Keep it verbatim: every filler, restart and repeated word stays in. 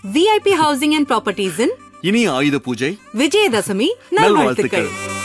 VIP housing and ப்ராப்பர்ட்டிஸின் இனிய ஆயுத பூஜை விஜயதசமி நல்வாழ்த்துக்கள்.